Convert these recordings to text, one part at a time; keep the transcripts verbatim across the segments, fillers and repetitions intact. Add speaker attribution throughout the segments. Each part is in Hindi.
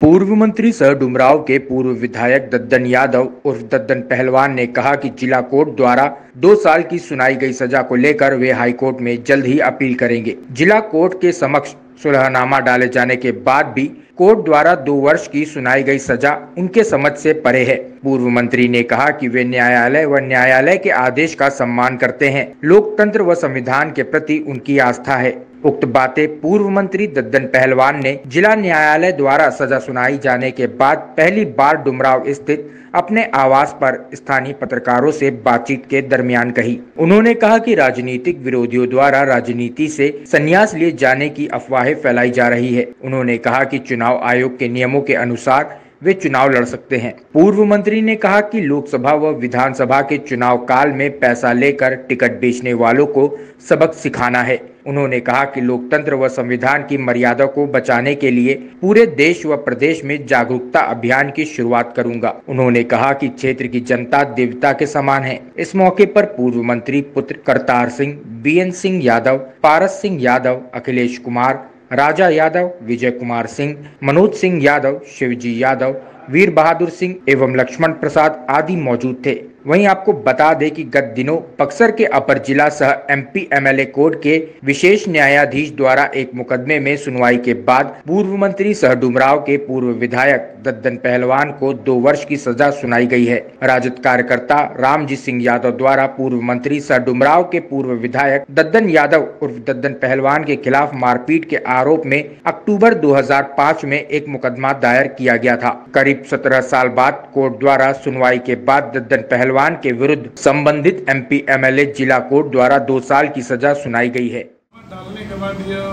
Speaker 1: पूर्व मंत्री सह डुमरांव के पूर्व विधायक दद्दन यादव उर्फ दद्दन पहलवान ने कहा कि जिला कोर्ट द्वारा दो साल की सुनाई गई सजा को लेकर वे हाईकोर्ट में जल्द ही अपील करेंगे। जिला कोर्ट के समक्ष सुलहनामा डाले जाने के बाद भी कोर्ट द्वारा दो वर्ष की सुनाई गई सजा उनके समझ से परे है। पूर्व मंत्री ने कहा कि वे न्यायालय व न्यायालय के आदेश का सम्मान करते हैं। लोकतंत्र व संविधान के प्रति उनकी आस्था है। उक्त बातें पूर्व मंत्री दद्दन पहलवान ने जिला न्यायालय द्वारा सजा सुनाई जाने के बाद पहली बार डुमरांव स्थित अपने आवास पर स्थानीय पत्रकारों से बातचीत के दरमियान कही। उन्होंने कहा कि राजनीतिक विरोधियों द्वारा राजनीति से संन्यास लिए जाने की अफवाहें फैलाई जा रही है। उन्होंने कहा कि चुनाव आयोग के नियमों के अनुसार वे चुनाव लड़ सकते हैं। पूर्व मंत्री ने कहा कि लोकसभा व विधानसभा के चुनाव काल में पैसा लेकर टिकट बेचने वालों को सबक सिखाना है। उन्होंने कहा कि लोकतंत्र व संविधान की मर्यादा को बचाने के लिए पूरे देश व प्रदेश में जागरूकता अभियान की शुरुआत करूंगा। उन्होंने कहा कि क्षेत्र की जनता देवता के समान है। इस मौके पर पूर्व मंत्री पुत्र करतार सिंह, बीएन सिंह यादव, पारस सिंह यादव, अखिलेश कुमार, राजा यादव, विजय कुमार सिंह, मनोज सिंह यादव, शिवजी यादव, वीर बहादुर सिंह एवं लक्ष्मण प्रसाद आदि मौजूद थे। वहीं आपको बता दें कि गत दिनों बक्सर के अपर जिला सह एमपी एमएलए कोर्ट के विशेष न्यायाधीश द्वारा एक मुकदमे में सुनवाई के बाद पूर्व मंत्री सह डुमरांव के पूर्व विधायक दद्दन पहलवान को दो वर्ष की सजा सुनाई गई है। राजद कार्यकर्ता रामजी सिंह यादव द्वारा पूर्व मंत्री सह डुमरांव के पूर्व विधायक दद्दन यादव उर्फ दद्दन पहलवान के खिलाफ मारपीट के आरोप में अक्टूबर दो हजार पाँच में एक मुकदमा दायर किया गया था। करीब सत्रह साल बाद कोर्ट द्वारा सुनवाई के बाद दद्दन पहलवान के विरुद्ध संबंधित एमपी एमएलए जिला कोर्ट द्वारा दो साल की सजा सुनाई गई है।
Speaker 2: डालने के बाद ये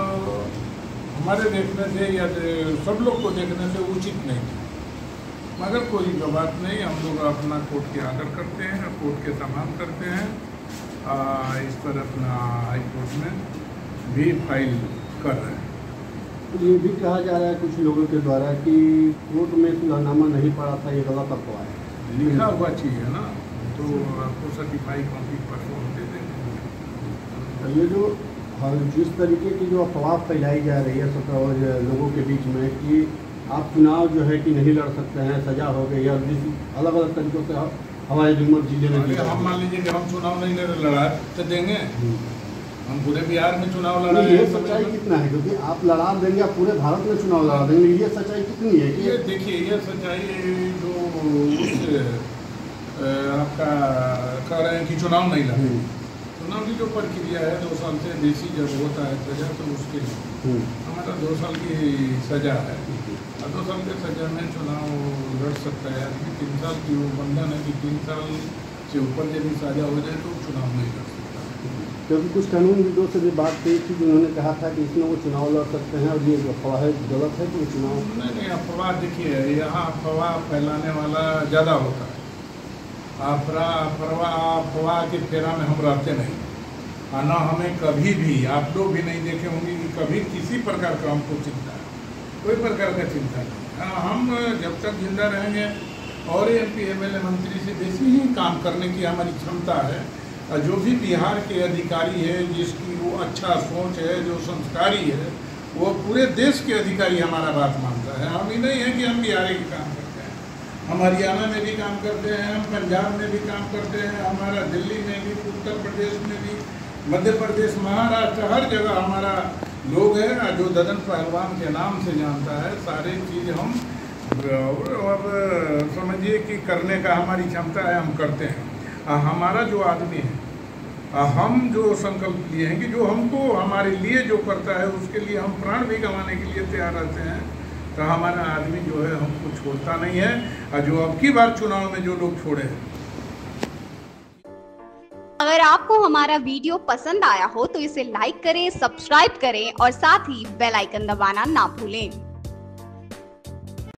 Speaker 2: हमारे देखने से या सब लोग को देखने से उचित नहीं, मगर कोई बात नहीं, हम लोग अपना कोर्ट के आदर करते हैं, कोर्ट के सम्मान करते हैं। आ, इस पर अपना हाई कोर्ट में भी फाइल कर रहे हैं।
Speaker 3: तो ये भी कहा जा रहा है कुछ लोगों के द्वारा कि कोर्ट में सुलहनामा नहीं पड़ा था, ये गलत अफवाह है।
Speaker 2: लिखा हुआ चीज़ है ना, तो आपको सर्टिफाई कॉपी पर दे देंगे।
Speaker 3: ये जो जिस तरीके की जो अफवाह फैलाई जा रही है सत्रह लोगों के बीच में कि आप चुनाव जो है कि नहीं लड़ सकते हैं, सजा हो गई है, और जिस अलग अलग तरीकों से हवाई जुम्मन जिले में
Speaker 2: हम मान लीजिए कि हम चुनाव नहीं लड़ा तो देंगे, हम पूरे बिहार में चुनाव लड़ा।
Speaker 3: ये सच्चाई कितना है, क्योंकि आप लड़ा देंगे, आप पूरे भारत में चुनाव लड़ा देंगे, ये सच्चाई कितनी है?
Speaker 2: ये देखिए, ये सच्चाई जो उस आपका कह रहे हैं कि चुनाव नहीं लड़ा, चुनाव की जो प्रक्रिया है दो साल से बेसी जब होता है सजा, तो उसके हमारा दो साल की सजा है, और दो साल के सजा में चुनाव लड़ सकता है आदमी। तीन साल की वो बंधन है कि तीन साल से ऊपर यदि सजा हो जाए तो चुनाव नहीं लड़ सकता।
Speaker 3: क्योंकि कुछ कानून विदों से भी बात कही थी, जिन्होंने कहा था कि इसमें वो चुनाव लड़ सकते हैं, और ये अफवाह गलत है कि चुनाव
Speaker 2: नहीं नहीं अफवाह देखिए, यहाँ अफवाह फैलाने वाला ज़्यादा होता है। अफवाह अफवाह के फेरा में हम रहते नहीं, और न हमें कभी भी, आप लोग भी नहीं देखे होंगे कि कभी किसी प्रकार का हमको चिंता है, कोई प्रकार का चिंता नहीं। हम जब तक जिंदा रहेंगे और M P M L A मंत्री से बेसी ही काम करने की हमारी क्षमता है। जो भी बिहार के अधिकारी है, जिसकी वो अच्छा सोच है, जो संस्कारी है, वो पूरे देश के अधिकारी हमारा बात मानता है। हम ही नहीं है कि हम बिहारी के काम करते हैं, हम हरियाणा में भी काम करते हैं, हम पंजाब में भी काम करते हैं, हमारा दिल्ली में भी, उत्तर प्रदेश में भी, मध्य प्रदेश, महाराष्ट्र, हर जगह हमारा लोग है जो दद्दन पहलवान के नाम से जानता है। सारी चीज़ हम अब समझिए कि करने का हमारी क्षमता है, हम करते हैं। हमारा जो आदमी है, हम जो संकल्प लिए हैं कि जो हमको हमारे लिए जो करता है उसके लिए हम प्राण भी गंवाने के लिए तैयार रहते हैं, तो हमारा आदमी जो है हमको छोड़ता नहीं है। और जो अब की बार चुनाव में जो लोग छोड़े हैं।
Speaker 4: अगर आपको हमारा वीडियो पसंद आया हो तो इसे लाइक करें, सब्सक्राइब करें और साथ ही बेल आइकन दबाना ना भूलें।